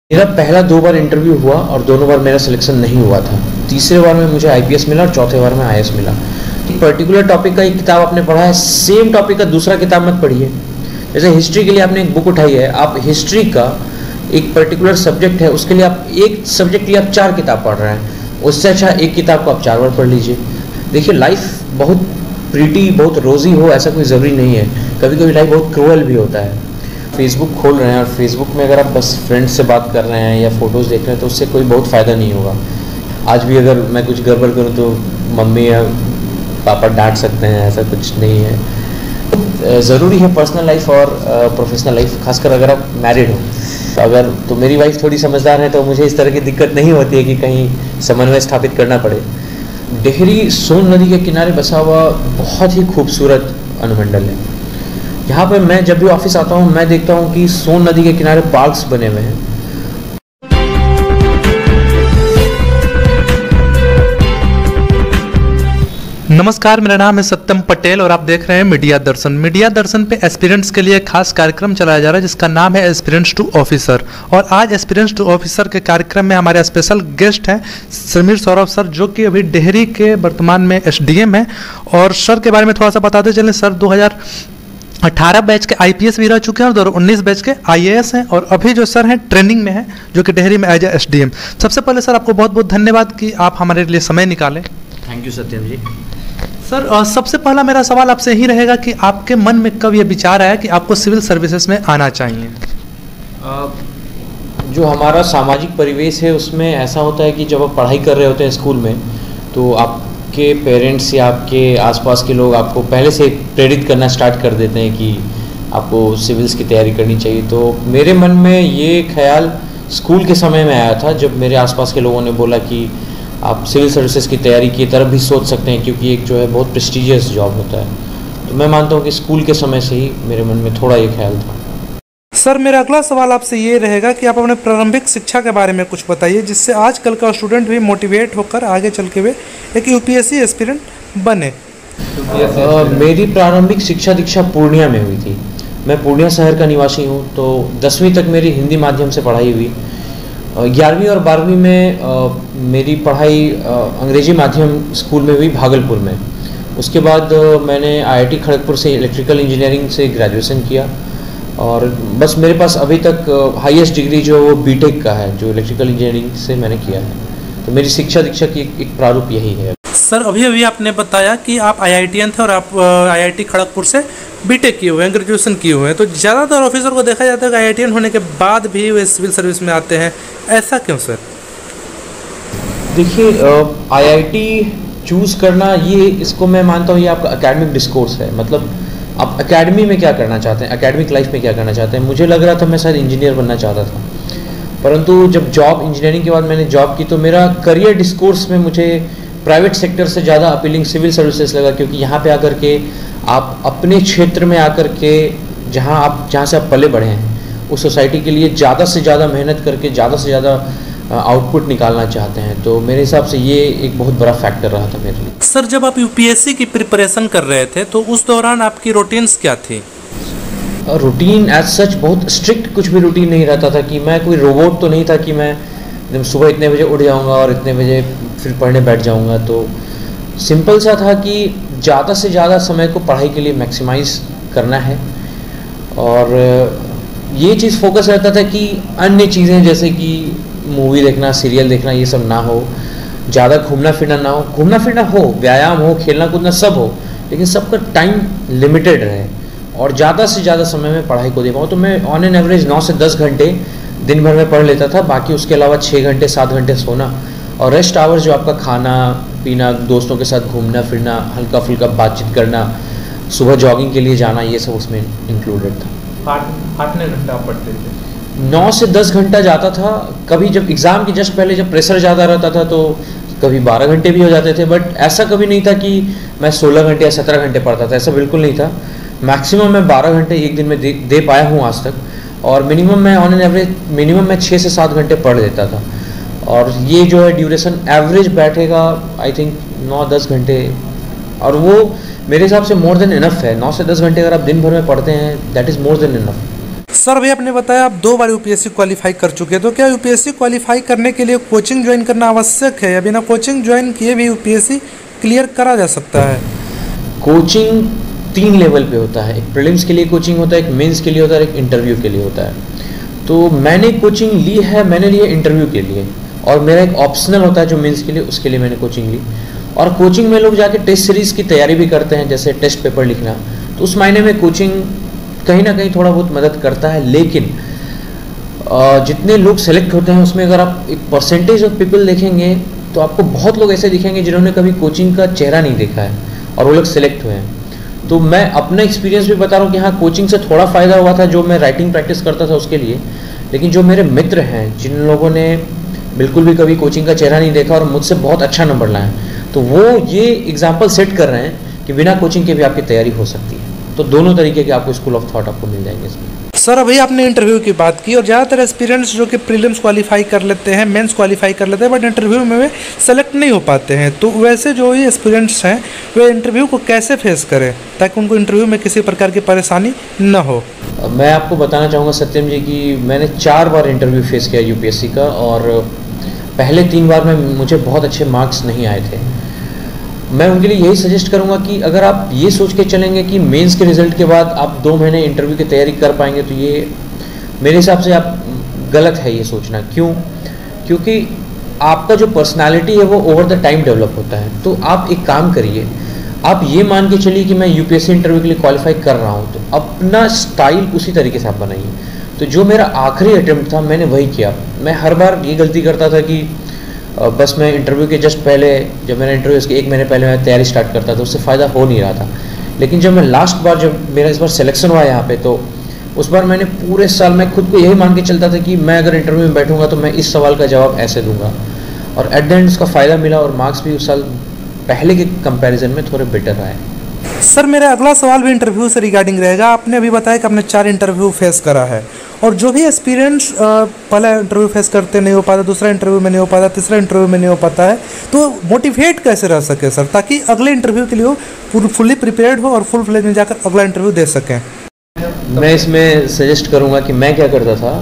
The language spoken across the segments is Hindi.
मेरा पहला 2 बार इंटरव्यू हुआ और दोनों बार मेरा सिलेक्शन नहीं हुआ था। तीसरे बार में मुझे आईपीएस मिला और चौथे बार में आईएएस मिला। एक पर्टिकुलर टॉपिक का एक किताब आपने पढ़ा है, सेम टॉपिक का दूसरा किताब मत पढ़िए। जैसे हिस्ट्री के लिए आपने एक बुक उठाई है, आप हिस्ट्री का एक पर्टिकुलर सब्जेक्ट है, उसके लिए आप एक सब्जेक्ट के लिए आप 4 किताब पढ़ रहे हैं, उससे अच्छा एक किताब को आप 4 बार पढ़ लीजिए। देखिए, लाइफ बहुत प्रीटी, बहुत रोजी हो ऐसा कोई ज़रूरी नहीं है। कभी कभी लाइफ बहुत क्रूअल भी होता है। फेसबुक खोल रहे हैं और फेसबुक में अगर आप बस फ्रेंड्स से बात कर रहे हैं या फ़ोटोज़ देख रहे हैं तो उससे कोई बहुत फ़ायदा नहीं होगा। आज भी अगर मैं कुछ गड़बड़ करूँ तो मम्मी या पापा डांट सकते हैं, ऐसा कुछ नहीं है। ज़रूरी है पर्सनल लाइफ और प्रोफेशनल लाइफ, खासकर अगर आप मैरिड हो। अगर तो मेरी वाइफ थोड़ी समझदार है तो मुझे इस तरह की दिक्कत नहीं होती है कि कहीं समन्वय स्थापित करना पड़े। डेहरी सोन नदी के किनारे बसा हुआ बहुत ही खूबसूरत अनुमंडल है। यहाँ पे मैं जब भी ऑफिस आता हूँ मैं देखता हूँ कि सोन नदी के किनारे पार्क्स बने हुए हैं। नमस्कार, मेरा नाम है सत्यम पटेल और आप देख रहे हैं मीडिया दर्शन। मीडिया दर्शन पे एस्पिरेंट्स के लिए खास कार्यक्रम चलाया जा रहा है जिसका नाम है एस्पिरेंट्स टू ऑफिसर। और आज एस्पिरेंट्स टू ऑफिसर के कार्यक्रम में हमारे स्पेशल गेस्ट हैं समीर सौरभ सर, जो कि अभी डेहरी के वर्तमान में एसडीएम हैं। और सर के बारे में थोड़ा सा बताते चलें, सर 2018 बैच के आईपीएस भी रह चुके हैं और 2019 बैच के आईएएस हैं और अभी जो सर हैं ट्रेनिंग में हैं, जो कि डेहरी में एज ए एसडीएम। सबसे पहले सर आपको बहुत बहुत धन्यवाद कि आप हमारे लिए समय निकालें। Thank you Satyam ji. Sir सबसे पहला मेरा सवाल आपसे यही रहेगा कि आपके मन में कब ये विचार आया कि आपको सिविल सर्विसेज में आना चाहिए? जो हमारा सामाजिक परिवेश है उसमें ऐसा होता है कि जब आप पढ़ाई कर रहे होते हैं स्कूल में तो आपके पेरेंट्स या आपके आसपास के लोग आपको पहले से प्रेरित करना स्टार्ट कर देते हैं कि आपको सिविल्स की तैयारी करनी चाहिए। तो मेरे मन में ये ख्याल स्कूल के समय में आया था जब मेरे आसपास के लोगों ने बोला कि आप सिविल सर्विसेज की तैयारी की तरफ भी सोच सकते हैं, क्योंकि एक जो है बहुत प्रेस्टिजियस जॉब होता है। तो मैं मानता हूँ कि स्कूल के समय से ही मेरे मन में थोड़ा ये ख्याल था। सर मेरा अगला सवाल आपसे ये रहेगा कि आप अपने प्रारंभिक शिक्षा के बारे में कुछ बताइए, जिससे आजकल का स्टूडेंट भी मोटिवेट होकर आगे चल के वे एक यूपीएससी एस्पिरेंट बने। मेरी प्रारंभिक शिक्षा दीक्षा पूर्णिया में हुई थी। मैं पूर्णिया शहर का निवासी हूँ। तो 10वीं तक मेरी हिंदी माध्यम से पढ़ाई हुई। 11वीं और 12वीं में मेरी पढ़ाई अंग्रेजी माध्यम स्कूल में हुई भागलपुर में। उसके बाद मैंने आईआईटी खड़गपुर से इलेक्ट्रिकल इंजीनियरिंग से ग्रेजुएशन किया और बस मेरे पास अभी तक हाईएस्ट डिग्री जो वो बीटेक का है, जो इलेक्ट्रिकल इंजीनियरिंग से मैंने किया है। तो मेरी शिक्षा दीक्षा की एक प्रारूप यही है। सर अभी आपने बताया कि आप आईआईटीएन थे और आप आईआईटी खड़गपुर से बीटेक किए हुए हैं, ग्रेजुएशन किए हुए हैं। तो ज़्यादातर ऑफिसर को देखा जाता है कि आईआईटीएन होने के बाद भी वे सिविल सर्विस में आते हैं, ऐसा क्यों सर? देखिए, आईआईटी चूज़ करना ये, इसको मैं मानता हूँ ये आपका एकेडमिक डिस्कोर्स है। मतलब आप एकेडमी में क्या करना चाहते हैं, एकेडमिक लाइफ में क्या करना चाहते हैं। मुझे लग रहा था मैं शायद इंजीनियर बनना चाहता था, परंतु जब जॉब इंजीनियरिंग के बाद मैंने जॉब की तो मेरा करियर डिस्कोर्स में मुझे प्राइवेट सेक्टर से ज़्यादा अपीलिंग सिविल सर्विसेज लगा, क्योंकि यहाँ पे आकर के आप अपने क्षेत्र में आकर के जहाँ से आप पले बढ़े हैं उस सोसाइटी के लिए ज़्यादा से ज़्यादा मेहनत करके ज़्यादा से ज़्यादा आउटपुट निकालना चाहते हैं। तो मेरे हिसाब से ये एक बहुत बड़ा फैक्टर रहा था मेरे लिए। सर जब आप यूपीएससी की प्रिपरेशन कर रहे थे तो उस दौरान आपकी रूटीन्स क्या थी? रूटीन एज सच बहुत स्ट्रिक्ट कुछ भी रूटीन नहीं रहता था कि मैं कोई रोबोट तो नहीं था कि मैं सुबह इतने बजे उठ जाऊंगा और इतने बजे फिर पढ़ने बैठ जाऊंगा। तो सिंपल सा था कि ज़्यादा से ज़्यादा समय को पढ़ाई के लिए मैक्सिमाइज करना है और ये चीज़ फोकस रहता था कि अन्य चीज़ें जैसे कि मूवी देखना, सीरियल देखना, ये सब ना हो। ज़्यादा घूमना फिरना ना हो। घूमना फिरना हो, व्यायाम हो, खेलना कूदना सब हो, लेकिन सबका टाइम लिमिटेड रहे और ज़्यादा से ज़्यादा समय में पढ़ाई को दे पाऊँ। तो मैं ऑन एन एवरेज 9 से 10 घंटे दिन भर में पढ़ लेता था। बाकी उसके अलावा 6 घंटे 7 घंटे सोना और रेस्ट आवर्स जो आपका खाना पीना, दोस्तों के साथ घूमना फिरना, हल्का फुल्का बातचीत करना, सुबह जॉगिंग के लिए जाना, ये सब उसमें इंक्लूडेड था। 8 घंटा पढ़ते थे? 9 से 10 घंटा जाता था। कभी जब एग्ज़ाम के जस्ट पहले जब प्रेशर ज़्यादा रहता था तो कभी 12 घंटे भी हो जाते थे, बट ऐसा कभी नहीं था कि मैं 16 घंटे या 17 घंटे पढ़ता था, ऐसा बिल्कुल नहीं था। मैक्सिमम मैं 12 घंटे एक दिन में दे पाया हूँ आज तक और मिनिमम मैं ऑन एन एवरेज मिनिमम मैं 6 से 7 घंटे पढ़ लेता था। और ये जो है ड्यूरेशन एवरेज बैठेगा आई थिंक 9-10 घंटे, और वो मेरे हिसाब से मोर देन इनफ है। 9 से 10 घंटे अगर आप दिन भर में पढ़ते हैं that is more than enough. Sir भाई आपने बताया आप 2 बार यूपीएससी क्वालिफाई कर चुके हैं, तो क्या यूपीएससी क्वालिफाई करने के लिए कोचिंग ज्वाइन करना आवश्यक है या बिना कोचिंग ज्वाइन किए भी यूपीएससी क्लियर करा जा सकता है? कोचिंग 3 लेवल पे होता है। एक प्रीलिम्स के लिए कोचिंग होता है, एक मेंस के लिए होता है, एक इंटरव्यू के लिए होता है। तो मैंने कोचिंग ली है, मैंने ली है इंटरव्यू के लिए, और मेरा एक ऑप्शनल होता है जो मेंस के लिए, उसके लिए मैंने कोचिंग ली। और कोचिंग में लोग जाके टेस्ट सीरीज़ की तैयारी भी करते हैं, जैसे टेस्ट पेपर लिखना, तो उस मायने में कोचिंग कहीं ना कहीं थोड़ा बहुत मदद करता है। लेकिन जितने लोग सेलेक्ट होते हैं उसमें अगर आप एक परसेंटेज ऑफ पीपल देखेंगे तो आपको बहुत लोग ऐसे दिखेंगे जिन्होंने कभी कोचिंग का चेहरा नहीं देखा है और वो लोग सेलेक्ट हुए हैं। तो मैं अपना एक्सपीरियंस भी बता रहा हूँ कि हाँ, कोचिंग से थोड़ा फ़ायदा हुआ था जो मैं राइटिंग प्रैक्टिस करता था उसके लिए। लेकिन जो मेरे मित्र हैं जिन लोगों ने बिल्कुल भी कभी कोचिंग का चेहरा नहीं देखा और मुझसे बहुत अच्छा नंबर लाए, तो वो ये एग्जाम्पल सेट कर रहे हैं कि बिना कोचिंग के भी आपकी तैयारी हो सकती है। तो दोनों तरीके के आपको स्कूल ऑफ थॉट आपको मिल जाएंगे इसमें। सर अभी आपने इंटरव्यू की बात की और ज़्यादातर एस्पिरेंट्स जो कि प्रीलिम्स क्वालिफाई कर लेते हैं, मेंस क्वालिफाई कर लेते हैं, बट इंटरव्यू में वे सेलेक्ट नहीं हो पाते हैं। तो वैसे जो ये एस्पिरेंट्स हैं वे इंटरव्यू को कैसे फेस करें ताकि उनको इंटरव्यू में किसी प्रकार की परेशानी न हो? मैं आपको बताना चाहूँगा सत्यम जी कि मैंने 4 बार इंटरव्यू फेस किया यूपीएससी का, और पहले 3 बार में मुझे बहुत अच्छे मार्क्स नहीं आए थे। मैं उनके लिए यही सजेस्ट करूंगा कि अगर आप ये सोच के चलेंगे कि मेंस के रिज़ल्ट के बाद आप 2 महीने इंटरव्यू की तैयारी कर पाएंगे, तो ये मेरे हिसाब से आप गलत है ये सोचना। क्यों? क्योंकि आपका जो पर्सनालिटी है वो ओवर द टाइम डेवलप होता है। तो आप एक काम करिए, आप ये मान के चलिए कि मैं यूपीएससी इंटरव्यू के लिए क्वालिफाई कर रहा हूँ, तो अपना स्टाइल उसी तरीके से आप बनाइए। तो जो मेरा आखिरी अटेम्प्ट था मैंने वही किया। मैं हर बार ये गलती करता था कि बस मैं इंटरव्यू के जस्ट पहले, जब मेरा इंटरव्यू उसके 1 महीने पहले मैं तैयारी स्टार्ट करता था, उससे फ़ायदा हो नहीं रहा था। लेकिन जब मैं लास्ट बार, जब मेरा इस बार सिलेक्शन हुआ यहाँ पे, तो उस बार मैंने पूरे साल मैं खुद को यही मान के चलता था कि मैं अगर इंटरव्यू में बैठूंगा तो मैं इस सवाल का जवाब ऐसे दूंगा, और एट द एंड उसका फ़ायदा मिला और मार्क्स भी उस साल पहले के कंपैरिजन में थोड़े बेटर आए। सर मेरा अगला सवाल भी इंटरव्यू से रिगार्डिंग रहेगा। आपने अभी बताया कि आपने 4 इंटरव्यू फेस करा है, और जो भी एक्सपीरियंस पहला इंटरव्यू फेस करते नहीं हो पाता, दूसरा इंटरव्यू में नहीं हो पाता, तीसरा इंटरव्यू में नहीं हो पाता है, तो मोटिवेट कैसे रह सके सर, ताकि अगले इंटरव्यू के लिए वो फुल्ली प्रिपेयर्ड हो और फुल फ्लेज में जाकर अगला इंटरव्यू दे सकें? मैं इसमें सजेस्ट करूँगा कि मैं क्या करता था,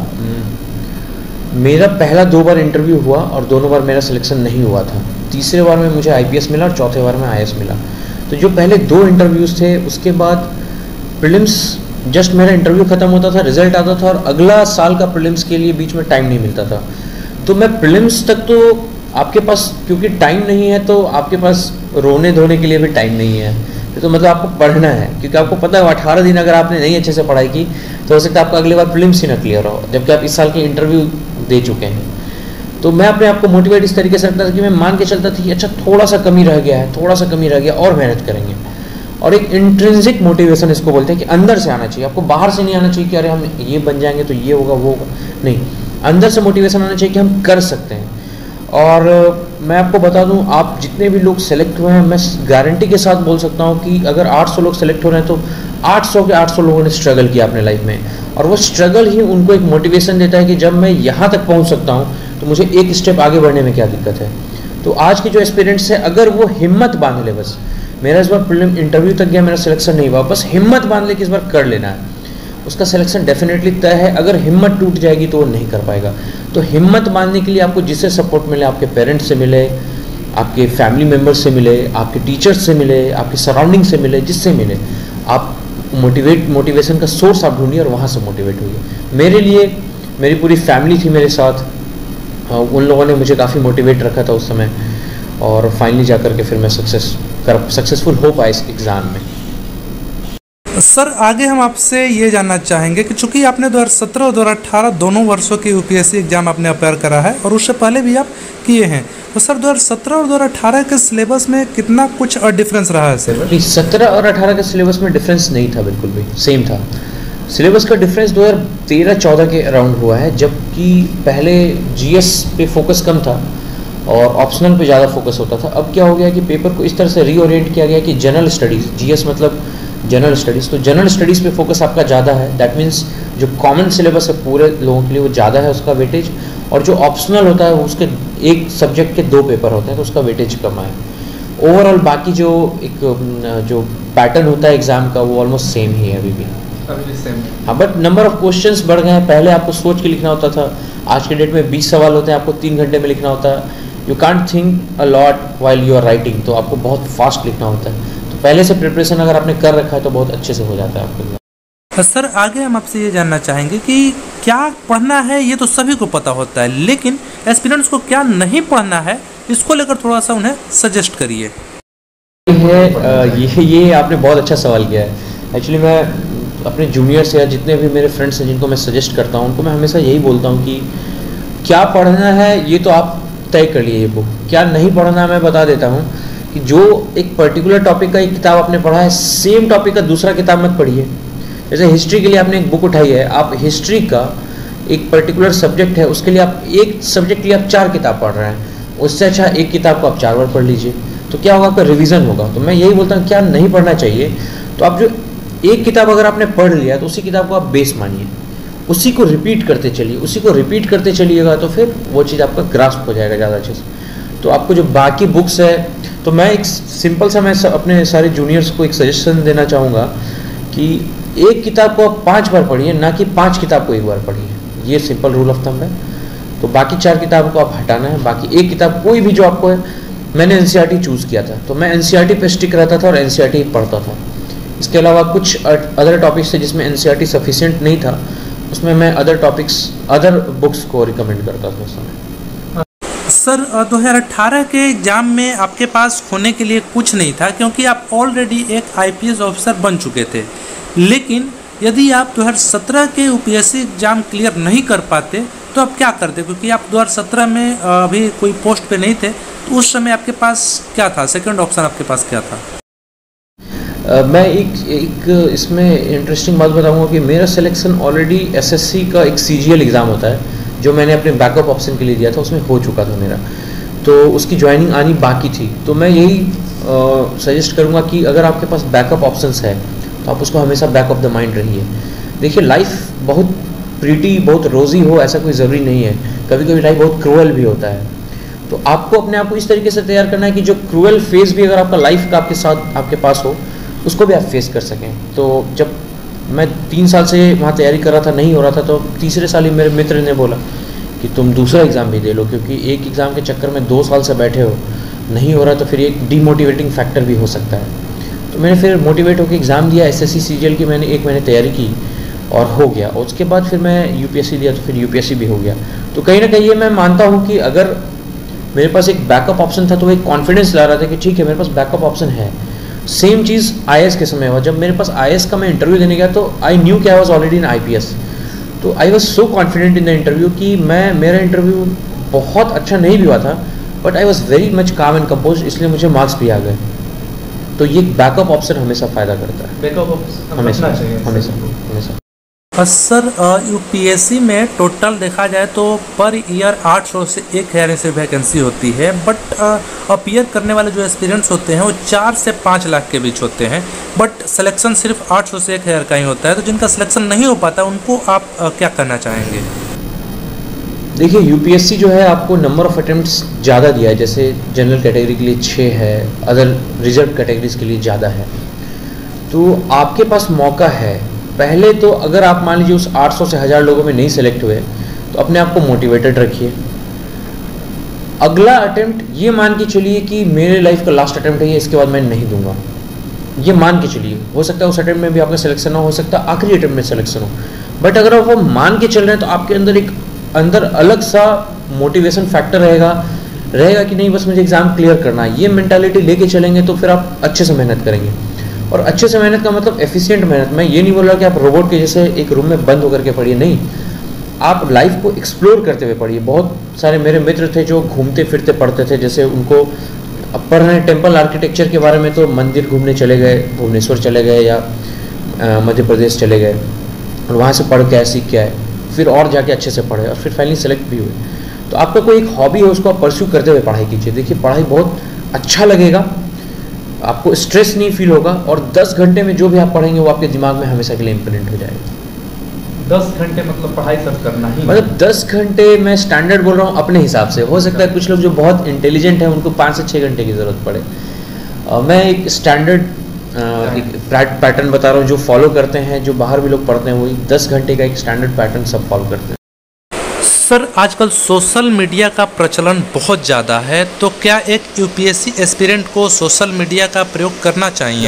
मेरा पहला 2 बार इंटरव्यू हुआ और दोनों बार मेरा सिलेक्शन नहीं हुआ था। तीसरे बार में मुझे आईपीएस मिला और चौथे बार में आईएएस मिला। तो जो पहले 2 इंटरव्यूज़ थे, उसके बाद प्रीलिम्स जस्ट मेरा इंटरव्यू ख़त्म होता था, रिजल्ट आता था, और अगला साल का प्रीलिम्स के लिए बीच में टाइम नहीं मिलता था। तो मैं प्रीलिम्स तक तो आपके पास, क्योंकि टाइम नहीं है तो आपके पास रोने धोने के लिए भी टाइम नहीं है। तो मतलब आपको पढ़ना है, क्योंकि आपको पता है 18 दिन अगर आपने नहीं अच्छे से पढ़ाई की तो हो सकता है आपका अगली बार प्रीलिम्स ही ना क्लियर हो, जबकि आप इस साल के इंटरव्यू दे चुके हैं। तो मैं अपने आप को मोटिवेट इस तरीके से रखता था कि मैं मान के चलता था कि अच्छा थोड़ा सा कमी रह गया है, थोड़ा सा कमी रह गया, और मेहनत करेंगे। और एक इंट्रिंसिक मोटिवेशन इसको बोलते हैं कि अंदर से आना चाहिए, आपको बाहर से नहीं आना चाहिए कि अरे हम ये बन जाएंगे तो ये होगा वो होगा, नहीं, अंदर से मोटिवेशन आना चाहिए कि हम कर सकते हैं। और मैं आपको बता दूं, आप जितने भी लोग सेलेक्ट हुए हैं, मैं गारंटी के साथ बोल सकता हूं कि अगर 800 लोग सेलेक्ट हो रहे हैं तो 800 के 800 लोगों ने स्ट्रगल किया अपने लाइफ में, और वो स्ट्रगल ही उनको एक मोटिवेशन देता है कि जब मैं यहाँ तक पहुँच सकता हूँ तो मुझे एक स्टेप आगे बढ़ने में क्या दिक्कत है। तो आज के जो एस्पिरेंट्स हैं, अगर वो हिम्मत बांध ले, बस मेरा इस बार प्रीलिम इंटरव्यू तक गया, मेरा सिलेक्शन नहीं हुआ, बस हिम्मत बांध ले कि इस बार कर लेना है, उसका सिलेक्शन डेफिनेटली तय है। अगर हिम्मत टूट जाएगी तो वो नहीं कर पाएगा। तो हिम्मत बांधने के लिए आपको जिससे सपोर्ट मिले, आपके पेरेंट्स से मिले, आपके फैमिली मेम्बर्स से मिले, आपके टीचर्स से मिले, आपके सराउंडिंग से मिले, जिससे मिले, आप मोटिवेशन का सोर्स आप ढूंढिए और वहाँ से मोटिवेट होइए। मेरे लिए मेरी पूरी फैमिली थी मेरे साथ, उन लोगों ने मुझे काफ़ी मोटिवेट रखा था उस समय, और फाइनली जा कर के फिर मैं सक्सेसफुल हो पाया इस एग्ज़ाम में। सर आगे हम आपसे ये जानना चाहेंगे कि चूंकि आपने 2017 और 2018 दोनों वर्षों के यूपीएससी एग्जाम आपने अपेयर करा है और उससे पहले भी आप किए हैं, तो सर 2017 और 2018 के सिलेबस में कितना कुछ डिफरेंस रहा है सर? 17 और 18 के सिलेबस में डिफरेंस नहीं था, बिल्कुल भी सेम था। सिलेबस का डिफरेंस 2013-14 के अराउंड हुआ है, जबकि पहले जीएस पे फोकस कम था और ऑप्शनल पे ज़्यादा फोकस होता था। अब क्या हो गया कि पेपर को इस तरह से रीओरिएंट किया गया कि जनरल स्टडीज़, जीएस मतलब जनरल स्टडीज़, तो जनरल स्टडीज़ पे फोकस आपका ज़्यादा है। दैट मीन्स जो कॉमन सिलेबस है पूरे लोगों के लिए वो ज़्यादा है उसका वेटेज, और जो ऑप्शनल होता है उसके एक सब्जेक्ट के 2 पेपर होते हैं तो उसका वेटेज कम है। ओवरऑल बाकी जो एक जो पैटर्न होता है एग्ज़ाम का वो ऑलमोस्ट सेम ही है अभी भी। अभी सेम। हाँ, बट नंबर ऑफ क्वेश्चंस बढ़ गए हैं। पहले आपको सोच के लिखना होता था, आज के डेट में 20 सवाल होते हैं, आपको 3 घंटे में लिखना होता है। You can't think a lot while you are writing, तो आपको बहुत फास्ट लिखना होता है। तो पहले से प्रिपरेशन अगर आपने कर रखा है तो बहुत अच्छे से हो जाता है आपको। सर आगे हम आपसे ये जानना चाहेंगे कि क्या पढ़ना है ये तो सभी को पता होता है, लेकिन एस्पिरेंट्स को क्या नहीं पढ़ना है, इसको लेकर थोड़ा सा उन्हें सजेस्ट करिए। ये आपने बहुत अच्छा सवाल किया है। एक्चुअली मैं अपने जूनियर्स या जितने भी मेरे फ्रेंड्स हैं जिनको मैं सजेस्ट करता हूँ, उनको मैं हमेशा यही बोलता हूँ कि क्या पढ़ना है ये तो आप तय कर लिए, ये बुक क्या नहीं पढ़ना है मैं बता देता हूँ कि जो एक पर्टिकुलर टॉपिक का एक किताब आपने पढ़ा है, सेम टॉपिक का दूसरा किताब मत पढ़िए। जैसे हिस्ट्री के लिए आपने एक बुक उठाई है, आप हिस्ट्री का एक पर्टिकुलर सब्जेक्ट है, उसके लिए आप एक सब्जेक्ट के लिए आप 4 किताब पढ़ रहे हैं, उससे अच्छा एक किताब को आप 4 बार पढ़ लीजिए, तो क्या होगा, आपका रिवीजन होगा। तो मैं यही बोलता हूँ क्या नहीं पढ़ना चाहिए, तो आप जो एक किताब अगर आपने पढ़ लिया तो उसी किताब को आप बेस मानिए, उसी को रिपीट करते चलिए, उसी को रिपीट करते चलिएगा तो फिर वो चीज़ आपका ग्रास्प हो जाएगा ज़्यादा अच्छे से। तो आपको जो बाकी बुक्स है, तो मैं एक सिंपल सा मैं अपने सारे जूनियर्स को एक सजेशन देना चाहूँगा कि एक किताब को आप 5 बार पढ़िए, ना कि 5 किताब को एक बार पढ़िए। ये सिंपल रूल ऑफ थंब है। तो बाकी 4 किताबों को आप हटाना है, बाकी एक किताब कोई भी जो आपको है। मैंने एनसीईआरटी चूज़ किया था, तो मैं एनसीईआरटी पे स्टिक रहता था और एनसीईआरटी पढ़ता था। इसके अलावा कुछ अदर टॉपिक्स थे जिसमें एनसीईआरटी सफिशिएंट नहीं था, उसमें मैं अदर बुक्स को रिकमेंड करता था उस समय। सर 2018 के एग्ज़ाम में आपके पास होने के लिए कुछ नहीं था, क्योंकि आप ऑलरेडी एक आईपीएस ऑफिसर बन चुके थे। लेकिन यदि आप 2017 के यूपीएससी एग्ज़ाम क्लियर नहीं कर पाते तो आप क्या करते, क्योंकि आप 2017 में अभी कोई पोस्ट पे नहीं थे, तो उस समय आपके पास क्या था, सेकंड ऑप्शन आपके पास क्या था? मैं एक इसमें इंटरेस्टिंग बात बताऊंगा कि मेरा सिलेक्शन ऑलरेडी एसएससी का एक सीजीएल एग्ज़ाम होता है जो मैंने अपने बैकअप ऑप्शन के लिए दिया था, उसमें हो चुका था मेरा, तो उसकी ज्वाइनिंग आनी बाकी थी। तो मैं यही सजेस्ट करूंगा कि अगर आपके पास बैकअप ऑप्शंस है तो आप उसको हमेशा बैक ऑफ द माइंड रहिए। देखिए लाइफ बहुत प्रीटी, बहुत रोज़ी हो ऐसा कोई ज़रूरी नहीं है, कभी कभी लाइफ बहुत क्रूअल भी होता है। तो आपको अपने आप को इस तरीके से तैयार करना है कि जो क्रूअल फेज़ भी अगर आपका लाइफ का आपके पास हो, उसको भी आप फेस कर सकें। तो जब मैं 3 साल से वहाँ तैयारी कर रहा था, नहीं हो रहा था, तो तीसरे साल ही मेरे मित्र ने बोला कि तुम दूसरा एग्ज़ाम भी दे लो, क्योंकि एक एग्ज़ाम के चक्कर में 2 साल से बैठे हो, नहीं हो रहा तो फिर एक डीमोटिवेटिंग फैक्टर भी हो सकता है। तो मैंने फिर मोटिवेट होकर एग्ज़ाम दिया, एसएससी सीजीएल की मैंने 1 महीने तैयारी की और हो गया। और उसके बाद फिर मैं यूपीएससी दिया तो फिर यूपीएससी भी हो गया। तो कहीं ना कहीं ये मैं मानता हूँ कि अगर मेरे पास एक बैकअप ऑप्शन था तो वो एक कॉन्फिडेंस ला रहा था कि ठीक है मेरे पास बैकअप ऑप्शन है। सेम चीज़ आईएएस के समय हुआ, जब मेरे पास आईएएस का मैं इंटरव्यू देने गया तो आई न्यू कि I was already in IPS, तो I was so confident in the interview कि मेरा इंटरव्यू बहुत अच्छा नहीं भी हुआ था, but I was very much calm and compose, इसलिए मुझे मार्क्स भी आ गए। तो ये बैकअप ऑप्शन हमेशा फ़ायदा करता है, बैकअप ऑप्शन हमेशा हमेशा हमेशा। सर यूपीएससी में टोटल देखा जाए तो पर ईयर 800 से 1000 ऐसे वैकेंसी होती है, बट अपीयर करने वाले जो एस्पिरेंट्स होते हैं वो 4 से 5 लाख के बीच होते हैं, बट सिलेक्शन सिर्फ 800 से 1000 का ही होता है। तो जिनका सिलेक्शन नहीं हो पाता उनको आप क्या करना चाहेंगे? देखिए यूपीएससी जो है आपको नंबर ऑफ़ अटेम्प्ट्स ज़्यादा दिया है, जैसे जनरल कैटेगरी के लिए 6 है, अदर रिजर्व कैटेगरीज के लिए ज़्यादा है, तो आपके पास मौका है। पहले तो अगर आप मान लीजिए उस 800 से 1000 लोगों में नहीं सेलेक्ट हुए तो अपने आप को मोटिवेटेड रखिए। अगला अटेम्प्ट ये मान के चलिए कि मेरे लाइफ का लास्ट अटेम्प्ट है ये, इसके बाद मैं नहीं दूंगा, ये मान के चलिए। हो सकता है उस अटेम्प्ट में भी आपका सिलेक्शन हो सकता है आखिरी अटेम्प्ट में सिलेक्शन हो, बट अगर आप वो मान के चल रहे हैं तो आपके अंदर अलग सा मोटिवेशन फैक्टर रहेगा कि नहीं बस मुझे एग्ज़ाम क्लियर करना है। ये मेंटालिटी लेके चलेंगे तो फिर आप अच्छे से मेहनत करेंगे, और अच्छे से मेहनत का मतलब एफिशिएंट मेहनत। मैं ये नहीं बोल रहा कि आप रोबोट के जैसे एक रूम में बंद होकर के पढ़िए, नहीं, आप लाइफ को एक्सप्लोर करते हुए पढ़िए। बहुत सारे मेरे मित्र थे जो घूमते फिरते पढ़ते थे, जैसे उनको पढ़ रहे हैं टेम्पल आर्किटेक्चर के बारे में तो मंदिर घूमने चले गए, भुवनेश्वर चले गए या मध्य प्रदेश चले गए और वहाँ से पढ़ के आए, सीख के आए, फिर और जाके अच्छे से पढ़े और फिर फाइनली सेलेक्ट भी हुए। तो आपका कोई एक हॉबी है उसको आप परस्यू करते हुए पढ़ाई कीजिए। देखिए पढ़ाई बहुत अच्छा लगेगा, आपको स्ट्रेस नहीं फील होगा, और 10 घंटे में जो भी आप पढ़ेंगे वो आपके दिमाग में हमेशा के लिए इम्प्रिंट हो जाएगा। 10 घंटे मतलब पढ़ाई सब करना ही, मतलब 10 घंटे मैं स्टैंडर्ड बोल रहा हूँ अपने हिसाब से। हो सकता है कुछ लोग जो बहुत इंटेलिजेंट हैं उनको 5 से 6 घंटे की ज़रूरत पड़े। मैं एक स्टैंडर्ड एक पैटर्न बता रहा हूँ जो फॉलो करते हैं, जो बाहर भी लोग पढ़ते हैं, वही 10 घंटे का एक स्टैंडर्ड पैटर्न सब फॉलो करते हैं। सर आजकल सोशल मीडिया का प्रचलन बहुत ज़्यादा है, तो क्या एक यूपीएससी एस्पिरेंट को सोशल मीडिया का प्रयोग करना चाहिए?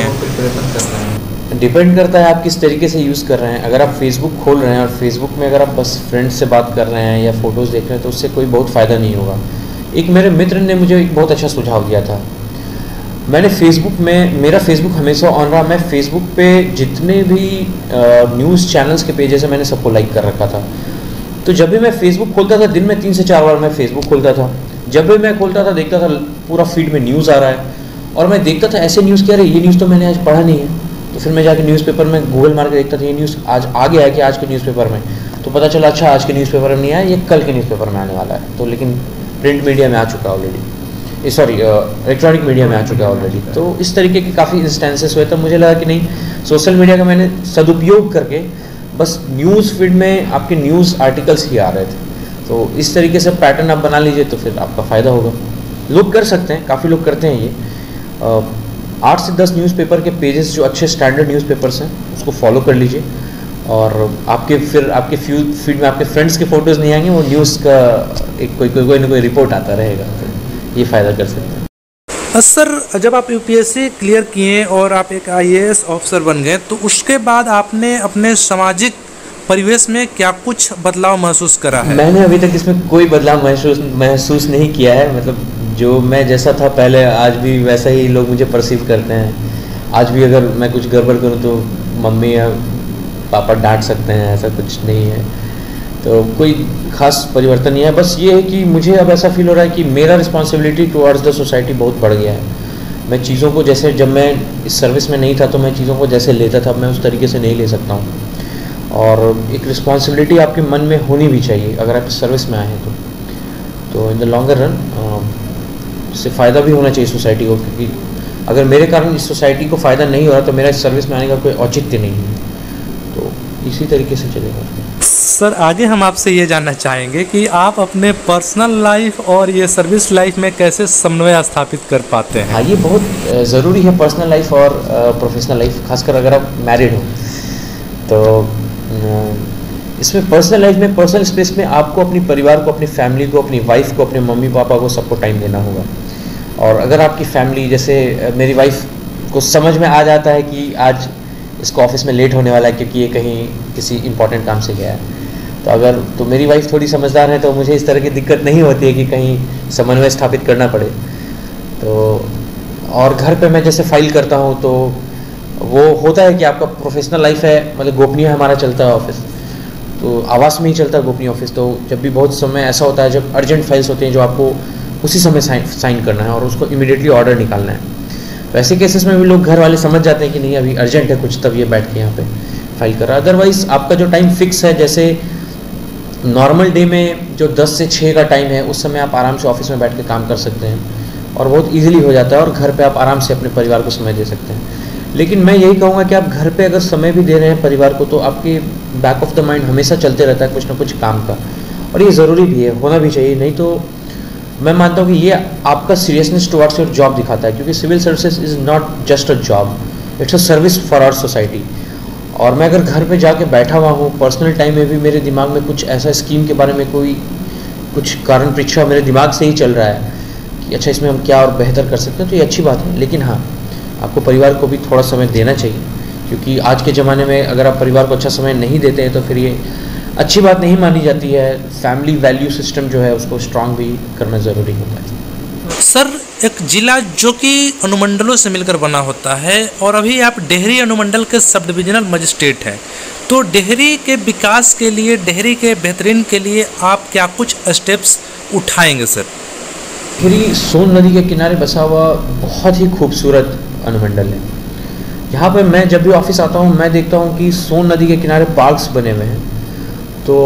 डिपेंड करता है आप किस तरीके से यूज़ कर रहे हैं। अगर आप फेसबुक खोल रहे हैं और फेसबुक में अगर आप बस फ्रेंड्स से बात कर रहे हैं या फ़ोटोज़ देख रहे हैं तो उससे कोई बहुत फ़ायदा नहीं होगा। एक मेरे मित्र ने मुझे एक बहुत अच्छा सुझाव दिया था। मैंने फेसबुक में, मेरा फेसबुक हमेशा ऑन रहा, मैं फेसबुक पे जितने भी न्यूज़ चैनल्स के पेजेस हैं मैंने सबको लाइक कर रखा था। तो जब भी मैं फेसबुक खोलता था, दिन में 3 से 4 बार मैं फेसबुक खोलता था। जब भी मैं खोलता था देखता था पूरा फीड में न्यूज़ आ रहा है और मैं देखता था ऐसे न्यूज़ क्या रहे, ये न्यूज़ तो मैंने आज पढ़ा नहीं है। तो फिर मैं जाके न्यूज़पेपर में गूगल मार के देखता था ये न्यूज़ आज आ गया है कि आज के न्यूज़पेपर में, तो पता चला अच्छा आज के न्यूज़पेपर में नहीं आया, ये कल के न्यूज़पेपर में आने वाला है। तो लेकिन प्रिंट मीडिया में आ चुका है ऑलरेडी, सॉरी इलेक्ट्रॉनिक मीडिया में आ चुका है ऑलरेडी। तो इस तरीके के काफ़ी इंस्टेंसेस हुए, तब मुझे लगा कि नहीं, सोशल मीडिया का मैंने सदुपयोग करके बस न्यूज़ फीड में आपके न्यूज़ आर्टिकल्स ही आ रहे थे। तो इस तरीके से पैटर्न आप बना लीजिए तो फिर आपका फ़ायदा होगा। लोग कर सकते हैं, काफ़ी लोग करते हैं ये। 8 से 10 न्यूज़पेपर के पेजेस जो अच्छे स्टैंडर्ड न्यूज़पेपर्स हैं उसको फॉलो कर लीजिए और आपके फीड में आपके फ्रेंड्स के फ़ोटोज़ नहीं आएंगे, वो न्यूज़ का एक कोई ना कोई रिपोर्ट आता रहेगा, तो ये फ़ायदा कर सकते हैं। सर जब आप यूपीएससी क्लियर किए और आप एक आईएएस ऑफिसर बन गए तो उसके बाद आपने अपने सामाजिक परिवेश में क्या कुछ बदलाव महसूस करा है? मैंने अभी तक इसमें कोई बदलाव महसूस नहीं किया है। मतलब जो मैं जैसा था पहले, आज भी वैसा ही लोग मुझे परसीव करते हैं। आज भी अगर मैं कुछ गड़बड़ करूं तो मम्मी या पापा डांट सकते हैं, ऐसा कुछ नहीं है। तो कोई खास परिवर्तन नहीं है। बस ये है कि मुझे अब ऐसा फील हो रहा है कि मेरा रिस्पॉन्सिबिलिटी टुवर्ड्स द सोसाइटी बहुत बढ़ गया है। मैं चीज़ों को जैसे, जब मैं इस सर्विस में नहीं था तो मैं चीज़ों को जैसे लेता था, मैं उस तरीके से नहीं ले सकता हूँ। और एक रिस्पॉन्सिबिलिटी आपके मन में होनी भी चाहिए अगर आप इस सर्विस में आए हैं तो इन द लॉन्गर रन इससे फ़ायदा भी होना चाहिए सोसाइटी को, क्योंकि अगर मेरे कारण इस सोसाइटी को फ़ायदा नहीं हो रहा तो मेरा इस सर्विस में आने का कोई औचित्य नहीं है। तो इसी तरीके से चलेगा। सर आगे हम आपसे ये जानना चाहेंगे कि आप अपने पर्सनल लाइफ और ये सर्विस लाइफ में कैसे समन्वय स्थापित कर पाते हैं? हाँ, ये बहुत ज़रूरी है, पर्सनल लाइफ और प्रोफेशनल लाइफ, खासकर अगर आप मैरिड हो तो इसमें पर्सनल लाइफ में, पर्सनल स्पेस में आपको अपनी परिवार को, अपनी फैमिली को, अपनी वाइफ को, अपने मम्मी पापा को, सबको टाइम देना होगा। और अगर आपकी फैमिली, जैसे मेरी वाइफ को समझ में आ जाता है कि आज इसको ऑफिस में लेट होने वाला है क्योंकि ये कहीं किसी इंपॉर्टेंट काम से गया है, तो मेरी वाइफ थोड़ी समझदार है तो मुझे इस तरह की दिक्कत नहीं होती है कि कहीं समन्वय स्थापित करना पड़े। तो और घर पे मैं जैसे फाइल करता हूँ तो वो होता है कि आपका प्रोफेशनल लाइफ है, मतलब गोपनीय हमारा चलता है ऑफिस, तो आवास में ही चलता है गोपनीय ऑफिस। तो जब भी बहुत समय ऐसा होता है जब अर्जेंट फाइल्स होते हैं जो आपको उसी समय साइन करना है और उसको इमीडिएटली ऑर्डर निकालना है, तो ऐसे केसेस में भी लोग, घर वाले समझ जाते हैं कि नहीं अभी अर्जेंट है कुछ, तब ये बैठ के यहाँ पे फाइल कर रहा है। अदरवाइज़ आपका जो टाइम फिक्स है, जैसे नॉर्मल डे में जो 10 से 6 का टाइम है, उस समय आप आराम से ऑफिस में बैठ के काम कर सकते हैं और बहुत ईजिली हो जाता है और घर पे आप आराम से अपने परिवार को समय दे सकते हैं। लेकिन मैं यही कहूँगा कि आप घर पे अगर समय भी दे रहे हैं परिवार को तो आपके बैक ऑफ द माइंड हमेशा चलते रहता है कुछ ना कुछ काम का, और ये ज़रूरी भी है, होना भी चाहिए। नहीं तो मैं मानता हूँ कि ये आपका सीरियसनेस टुवर्ड्स योर जॉब दिखाता है, क्योंकि civil services is not just a job, it's a service for our society. और मैं अगर घर पे जाके बैठा हुआ हूँ, पर्सनल टाइम में भी मेरे दिमाग में कुछ ऐसा स्कीम के बारे में कुछ कारण परीक्षा मेरे दिमाग से ही चल रहा है कि अच्छा इसमें हम क्या और बेहतर कर सकते हैं, तो ये अच्छी बात है। लेकिन हाँ, आपको परिवार को भी थोड़ा समय देना चाहिए, क्योंकि आज के ज़माने में अगर आप परिवार को अच्छा समय नहीं देते हैं तो फिर ये अच्छी बात नहीं मानी जाती है। फैमिली वैल्यू सिस्टम जो है उसको स्ट्रांग भी करना ज़रूरी होता है। सर एक जिला जो कि अनुमंडलों से मिलकर बना होता है और अभी आप डेहरी अनुमंडल के सब डिविजनल मजिस्ट्रेट हैं, तो डेहरी के विकास के लिए, डेहरी के बेहतरीन के लिए आप क्या कुछ स्टेप्स उठाएंगे सर? डेहरी सोन नदी के किनारे बसा हुआ बहुत ही खूबसूरत अनुमंडल है। यहाँ पर मैं जब भी ऑफिस आता हूँ मैं देखता हूँ कि सोन नदी के किनारे पार्क्स बने हुए हैं। तो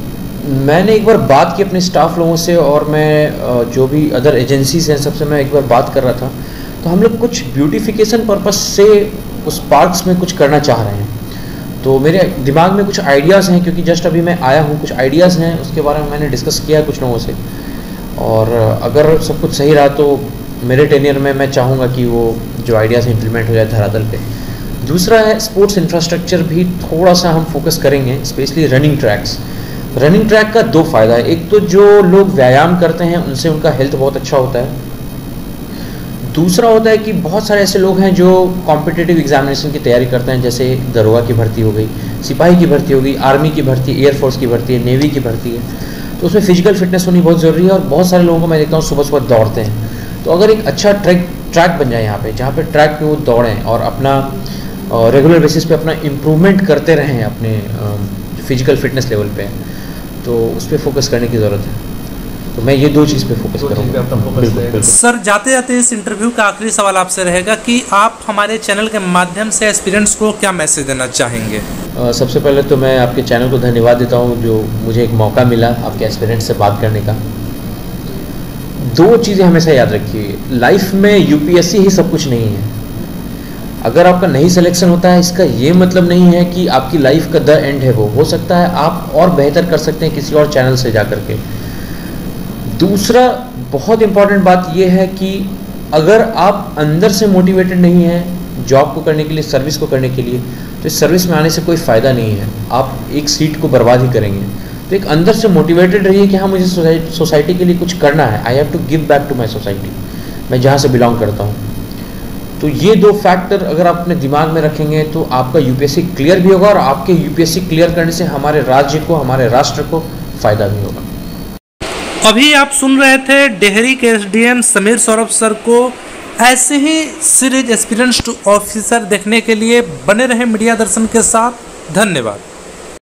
मैंने एक बार बात की अपने स्टाफ लोगों से और मैं जो भी अदर एजेंसीज हैं सबसे मैं एक बार बात कर रहा था, तो हम लोग कुछ ब्यूटिफिकेशन पर्पस से उस पार्क्स में कुछ करना चाह रहे हैं। तो मेरे दिमाग में कुछ आइडियाज़ हैं, क्योंकि जस्ट अभी मैं आया हूँ, कुछ आइडियाज़ हैं, उसके बारे में मैंने डिस्कस किया है कुछ लोगों से। और अगर सब कुछ सही रहा तो मेरे टेनियर में मैं चाहूँगा कि वो जो आइडियाज़ इम्प्लीमेंट हो जाए धरातल पे। दूसरा है स्पोर्ट्स इंफ्रास्ट्रक्चर भी थोड़ा सा हम फोकस करेंगे, specially running tracks. Running track का दो फ़ायदा है, एक तो जो लोग व्यायाम करते हैं उनसे उनका हेल्थ बहुत अच्छा होता है, दूसरा होता है कि बहुत सारे ऐसे लोग हैं जो कॉम्पिटिटिव एग्जामिनेशन की तैयारी करते हैं, जैसे दरोगा की भर्ती हो गई, सिपाही की भर्ती हो गई, आर्मी की भर्ती, एयरफोर्स की भर्ती है, नेवी की भर्ती है, तो उसमें फिजिकल फिटनेस होनी बहुत ज़रूरी है। और बहुत सारे लोगों को मैं देखता हूँ सुबह सुबह दौड़ते हैं, तो अगर एक अच्छा ट्रैक बन जाए यहाँ पे, जहाँ पे ट्रैक पे वो दौड़ें और अपना रेगुलर बेसिस पे अपना इम्प्रूवमेंट करते रहें अपने फिजिकल फिटनेस लेवल पे, तो उस पर फोकस करने की ज़रूरत है। तो मैं ये दो चीज़ पे फोकस करूँगा। सर, जाते जाते इस इंटरव्यू का आखिरी सवाल आपसे रहेगा कि आप हमारे चैनल के माध्यम से एस्पिरेंट्स को क्या मैसेज देना चाहेंगे? सबसे पहले तो मैं आपके चैनल को धन्यवाद देता हूँ जो मुझे एक मौका मिला आपके एस्पिरेंट्स से बात करने का। दो चीज़ें हमेशा याद रखिए, लाइफ में यूपीएससी ही सब कुछ नहीं है। अगर आपका नहीं सिलेक्शन होता है, इसका ये मतलब नहीं है कि आपकी लाइफ का द एंड है। वो हो सकता है आप और बेहतर कर सकते हैं किसी और चैनल से जा करके। दूसरा बहुत इंपॉर्टेंट बात यह है कि अगर आप अंदर से मोटिवेटेड नहीं हैं जॉब को करने के लिए, सर्विस को करने के लिए, तो इस सर्विस में आने से कोई फ़ायदा नहीं है, आप एक सीट को बर्बाद ही करेंगे। तो एक अंदर से मोटिवेटेड रहिए कि हाँ, मुझे सोसाइटी के लिए कुछ करना है, I have to give back to my society, मैं जहाँ से बिलोंग करता हूँ। तो ये दो फैक्टर अगर आप अपने दिमाग में रखेंगे तो आपका यूपीएससी क्लियर भी होगा, और आपके यूपीएससी क्लियर करने से हमारे राज्य को, हमारे राष्ट्र को फ़ायदा भी होगा। अभी आप सुन रहे थे डेहरी के एसडीएम समीर सौरभ सर को। ऐसे ही सीरीज एस्पिरेंट्स टू ऑफिसर देखने के लिए बने रहे मीडिया दर्शन के साथ। धन्यवाद।